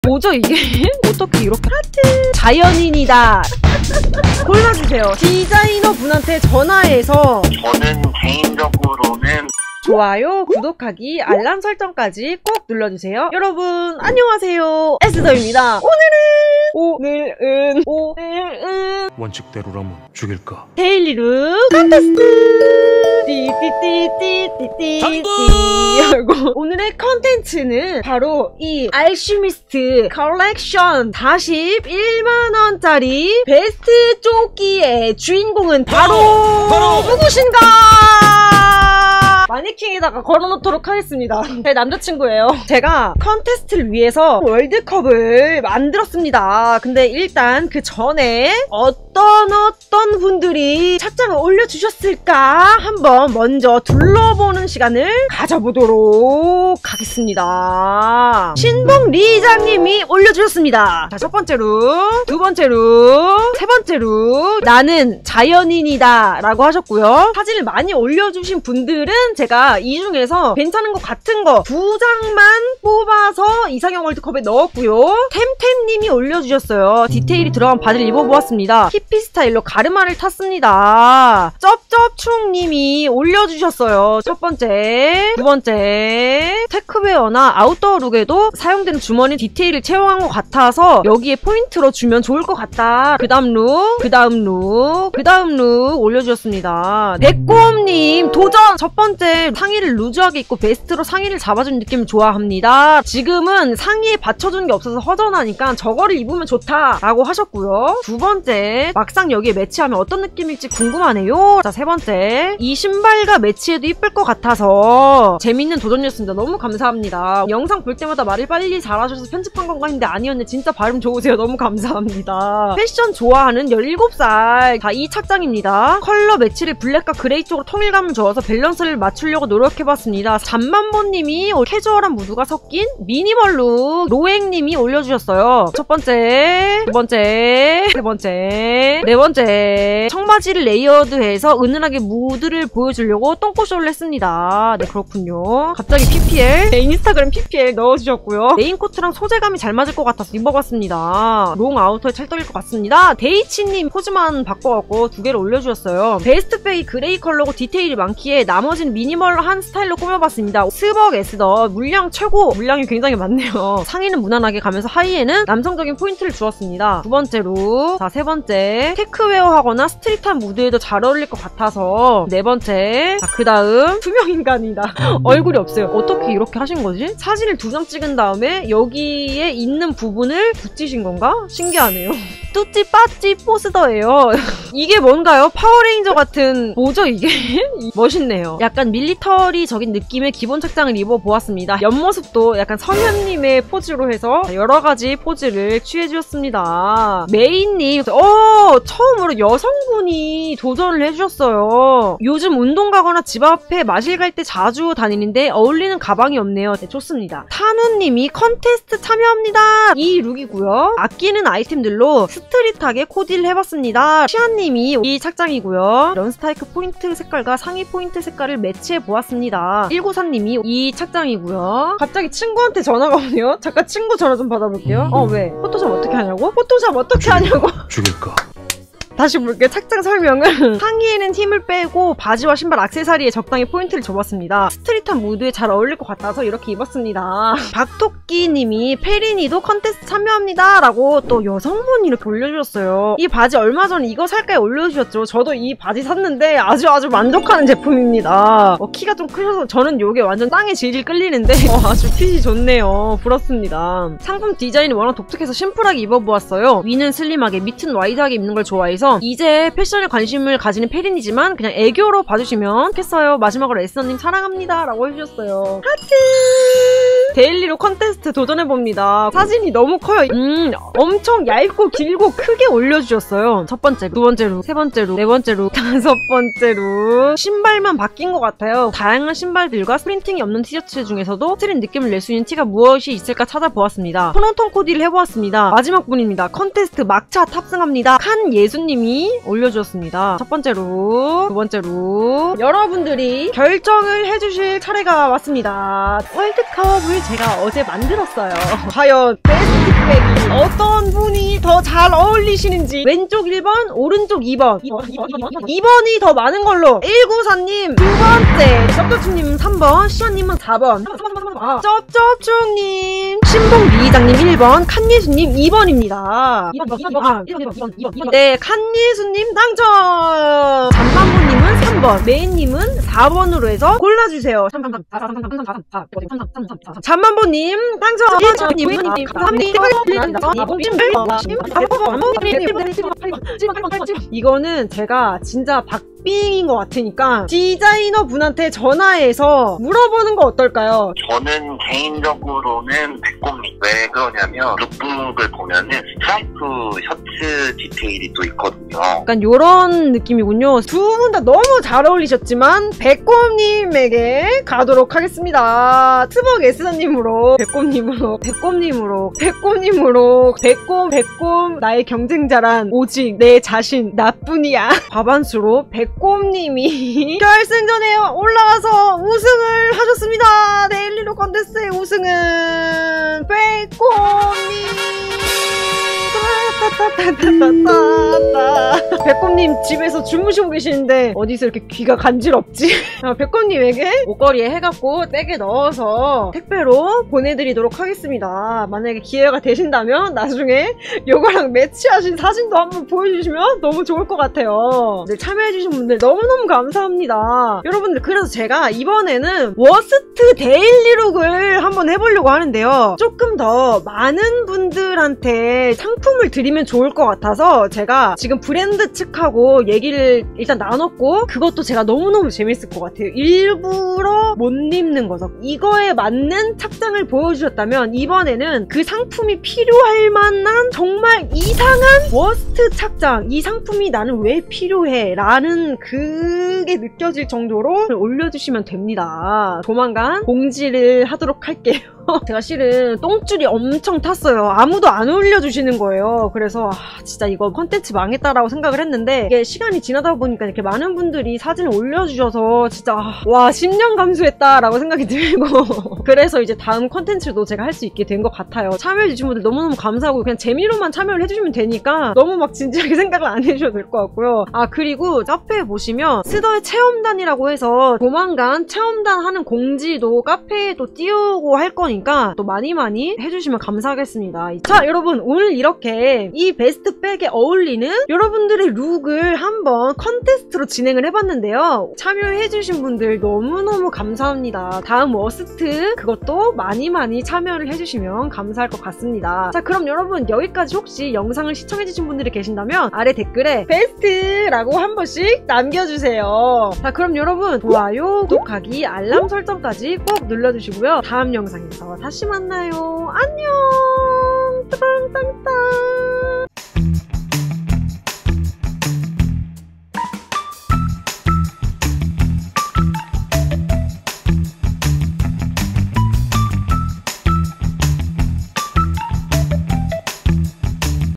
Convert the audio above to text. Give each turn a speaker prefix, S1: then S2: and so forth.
S1: 뭐죠 이게? 어떻게 이렇게 하트 자연인이다 골라주세요. 디자이너 분한테 전화해서
S2: 저는 개인적으로는
S1: 좋아요, 구독하기, 알람 설정까지 꼭 눌러주세요. 여러분 안녕하세요, 에스더입니다. 오늘은
S3: 원칙대로라면 죽일까?
S1: 데일리룩 컨테스트 띠띠띠띠띠띠띠. 오늘의 컨텐츠는 바로 이 알슈미스트 컬렉션 41만원짜리 베스트 조끼의 주인공은 바로 누구신가? 마네킹에다가 걸어놓도록 하겠습니다. 제 남자친구예요. 제가 컨테스트를 위해서 월드컵을 만들었습니다. 근데 일단 그 전에 어떤 분들이 착장을 올려주셨을까 한번 먼저 둘러보는 시간을 가져보도록 하겠습니다. 신봉 리장님이 올려주셨습니다. 자, 첫 번째 룩, 두 번째 룩, 세 번째 룩, 나는 자연인이다 라고 하셨고요. 사진을 많이 올려주신 분들은 제가 이 중에서 괜찮은 것 같은 거 2장만 뽑아서 이상형 월드컵에 넣었고요. 템템님이 올려주셨어요. 디테일이 들어간 바지를 입어보았습니다. 히피 스타일로 가르마를 탔습니다. 쩝쩝충님이 올려주셨어요. 첫 번째, 두 번째, 테크웨어나 아웃도어 룩에도 사용되는 주머니 디테일을 채용한 것 같아서 여기에 포인트로 주면 좋을 것 같다. 그 다음 룩, 그 다음 룩, 그 다음 룩 올려주셨습니다. 백곰님 도전! 첫 번째, 상의를 루즈하게 입고 베스트로 상의를 잡아주는 느낌을 좋아합니다. 지금은 상의에 받쳐주는 게 없어서 허전하니까 저거를 입으면 좋다 라고 하셨고요. 두 번째, 막상 여기에 매치하면 어떤 느낌일지 궁금하네요. 자, 세 번째, 이 신발과 매치해도 이쁠 것 같아서 재밌는 도전이었습니다. 너무 감사합니다. 영상 볼 때마다 말을 빨리 잘하셔서 편집한 건가 했는데 아니었네. 진짜 발음 좋으세요. 너무 감사합니다. 패션 좋아하는 17살. 자, 이 착장입니다. 컬러 매치를 블랙과 그레이 쪽으로 통일감을 줘서 밸런스를 맞추려고 노력해봤습니다. 잠만보님이 캐주얼한 무드가 섞인 미니멀 룩. 로행님이 올려주셨어요. 첫 번째, 두 번째, 세 번째, 네 번째. 청바지를 레이어드해서 은은하게 무드를 보여주려고 똥꼬쇼를 했습니다. 네, 그렇군요. 갑자기 PPL, 네, 인스타그램 PPL 넣어주셨고요. 레인코트랑 소재감이 잘 맞을 것 같아서 입어봤습니다. 롱 아우터에 찰떡일 것 같습니다. 데이치님 포즈만 바꿔갖고 2개를 올려주셨어요. 베스트 페이 그레이 컬러고 디테일이 많기에 나머지는 미니멀한 스타일로 꾸며봤습니다. 스벅 에스더 물량 최고. 물량이 굉장히 많네요. 상의는 무난하게 가면서 하의에는 남성적인 포인트를 주었습니다. 두 번째로, 자, 세 번째, 테크웨어 하거나 스트릿한 무드에도 잘 어울릴 것 같아서 네 번째. 자, 그 다음 투명인간이다. 얼굴이 없어요. 어떻게 이렇게 하신 거지? 사진을 2장 찍은 다음에 여기에 있는 부분을 붙이신 건가? 신기하네요. 뚜찌 빠찌 포스더예요. 이게 뭔가요? 파워레인저 같은, 뭐죠 이게? 멋있네요. 약간 밀리터리적인 느낌의 기본 착장을 입어보았습니다. 옆모습도 약간 성현님의 포즈로 해서 여러가지 포즈를 취해주셨습니다. 메인님, 처음으로 여성분이 도전을 해주셨어요. 요즘 운동 가거나 집 앞에 마실 갈 때 자주 다니는데 어울리는 가방이 없네요. 네, 좋습니다. 탄우님이 컨테스트 참여합니다. 이 룩이고요. 아끼는 아이템들로 스트릿하게 코디를 해봤습니다. 시아님이 이 착장이고요. 런스타이크 포인트 색깔과 상의 포인트 색깔을 매치해보았습니다. 194님이 이 착장이고요. 갑자기 친구한테 전화가 오네요. 잠깐 친구 전화 좀 받아볼게요. 왜? 포토샵 어떻게 하냐고? 포토샵 어떻게 하냐고?
S3: 죽일까?
S1: 다시 볼게요. 착장 설명은 상의에는 힘을 빼고 바지와 신발, 액세서리에 적당히 포인트를 줘봤습니다. 스트릿한 무드에 잘 어울릴 것 같아서 이렇게 입었습니다. 박토끼님이 페리니도 컨테스트 참여합니다 라고 또 여성분이 이렇게 올려주셨어요. 이 바지 얼마 전에 이거 살까요 올려주셨죠. 저도 이 바지 샀는데 아주 만족하는 제품입니다. 키가 좀 크셔서 저는 이게 완전 땅에 질질 끌리는데 아주 핏이 좋네요. 부럽습니다. 상품 디자인이 워낙 독특해서 심플하게 입어보았어요. 위는 슬림하게, 밑은 와이드하게 입는 걸 좋아해서 이제 패션에 관심을 가지는 페린이지만 그냥 애교로 봐주시면 좋겠어요. 마지막으로 에스더님 사랑합니다 라고 해주셨어요. 하트! 데일리로 컨테스트 도전해봅니다. 사진이 너무 커요. 엄청 얇고 길고 크게 올려주셨어요. 첫 번째 룩, 두 번째 룩, 세 번째 룩, 네 번째 룩, 다섯 번째 룩. 신발만 바뀐 것 같아요. 다양한 신발들과 프린팅이 없는 티셔츠 중에서도 스트릿 느낌을 낼 수 있는 티가 무엇이 있을까 찾아보았습니다. 톤온톤 코디를 해보았습니다. 마지막 분입니다. 컨테스트 막차 탑승합니다. 칸 예수님이 올려주셨습니다. 첫 번째 룩, 두 번째 룩. 여러분들이 결정을 해주실 차례가 왔습니다. 월드컵을 제가 어제 만들었어요. 과연 베스트백이 어떤 분이 더 잘 어울리시는지 왼쪽 1번, 오른쪽 2번. 2번이 더 많은 걸로 194님 2번째, 쩝쩝충님 3번, 시아님은 4번, 쩝쩝충님, 신봉 미이장님 1번, 칸예수님 2번입니다. 네, 칸예수님 당첨! 잠만보님은 3번, 메인님은 4번으로 해서 골라주세요. 잠만보님 당첨! 이거는 제가 진짜 박빙인 것 같으니까 디자이너 분한테 전화해서 물어보는 거 어떨까요?
S2: 저는 개인적으로는 백곰님. 왜 그러냐면 룩북을 보면은 스트라이프 셔츠 디테일이 또 있거든요.
S1: 약간 요런 느낌이군요. 두 분 다 너무 잘 어울리셨지만 백곰님에게 가도록 하겠습니다. 트벅 에스더님으로 백곰님으로 백곰 나의 경쟁자란 오직 내 자신 나뿐이야. 과반수로 백곰님이 결승전에 올라가서 우승을 하셨습니다. 데일리룩 컨테스트의 우승은 백곰님. 백곰님 집에서 주무시고 계시는데 어디서 이렇게 귀가 간지럽지? 백곰님에게 목걸이에 해갖고 백에 넣어서 택배로 보내드리도록 하겠습니다. 만약에 기회가 되신다면 나중에 요거랑 매치하신 사진도 한번 보여주시면 너무 좋을 것 같아요. 네, 참여해주신 분들 너무너무 감사합니다. 여러분들, 그래서 제가 이번에는 워스트 데일리룩을 한번 해보려고 하는데요. 조금 더 많은 분들한테 상품을 드리면 좋을 것 같아서 제가 지금 브랜드 측하고 얘기를 일단 나눴고, 그것도 제가 너무너무 재밌을 것 같아요. 일부러 못 입는 거죠. 이거에 맞는 착장을 보여주셨다면 이번에는 그 상품이 필요할 만한 정말 이상한 워스트 착장, 이 상품이 나는 왜 필요해 라는 그게 느껴질 정도로 올려주시면 됩니다. 조만간 공지를 하도록 할게요. 제가 실은 똥줄이 엄청 탔어요. 아무도 안 올려주시는 거예요. 그래서 진짜 이거 컨텐츠 망했다라고 생각을 했는데, 이게 시간이 지나다 보니까 이렇게 많은 분들이 사진을 올려주셔서 진짜 와, 10년 감수했다라고 생각이 들고 그래서 이제 다음 컨텐츠도 제가 할 수 있게 된 것 같아요. 참여해주신 분들 너무너무 감사하고, 그냥 재미로만 참여를 해주시면 되니까 너무 막 진지하게 생각을 안 해주셔도 될 것 같고요. 그리고 카페에 보시면 스더의 체험단이라고 해서 조만간 체험단 하는 공지도 카페에 또 띄우고 할 거니까 또 많이 해주시면 감사하겠습니다. 자, 여러분, 오늘 이렇게 이 베스트백에 어울리는 여러분들의 룩을 한번 컨테스트로 진행을 해봤는데요. 참여해주신 분들 너무너무 감사합니다. 다음 워스트 그것도 많이 참여를 해주시면 감사할 것 같습니다. 자, 그럼 여러분, 여기까지 혹시 영상을 시청해주신 분들이 계신다면 아래 댓글에 베스트라고 한 번씩 남겨주세요. 자, 그럼 여러분, 좋아요, 구독하기, 알람 설정까지 꼭 눌러주시고요. 다음 영상에서 다시 만나요. 안녕. 빠밤.